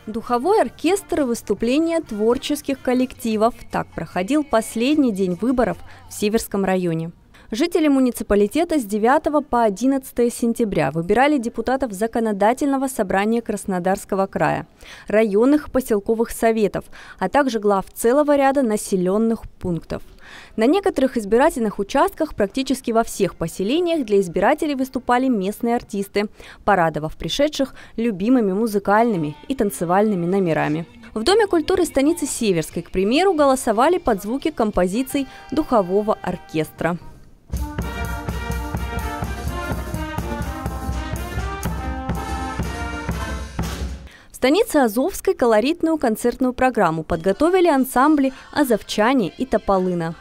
Духовой оркестр и выступления творческих коллективов. Так проходил последний день выборов в Северском районе. Жители муниципалитета с 9 по 11 сентября выбирали депутатов Законодательного собрания Краснодарского края, районных поселковых советов, а также глав целого ряда населенных пунктов. На некоторых избирательных участках практически во всех поселениях для избирателей выступали местные артисты, порадовав пришедших любимыми музыкальными и танцевальными номерами. В Доме культуры станицы Северской, к примеру, голосовали под звуки композиций духового оркестра. В станице Азовской колоритную концертную программу подготовили ансамбли «Азовчане» и «Тополына».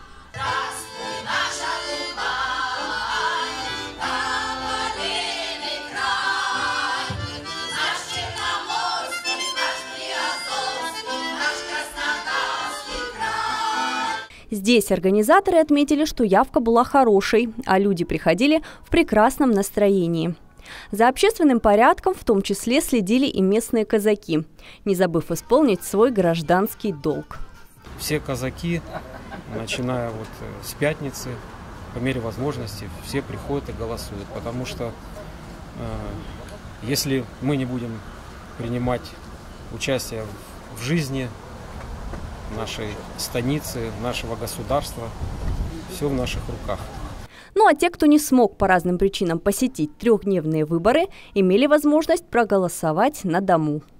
Здесь организаторы отметили, что явка была хорошей, а люди приходили в прекрасном настроении. За общественным порядком в том числе следили и местные казаки, не забыв исполнить свой гражданский долг. Все казаки, начиная с пятницы, по мере возможности, все приходят и голосуют, потому что если мы не будем принимать участие в жизни нашей станицы, нашего государства, все в наших руках. Ну а те, кто не смог по разным причинам посетить трехдневные выборы, имели возможность проголосовать на дому.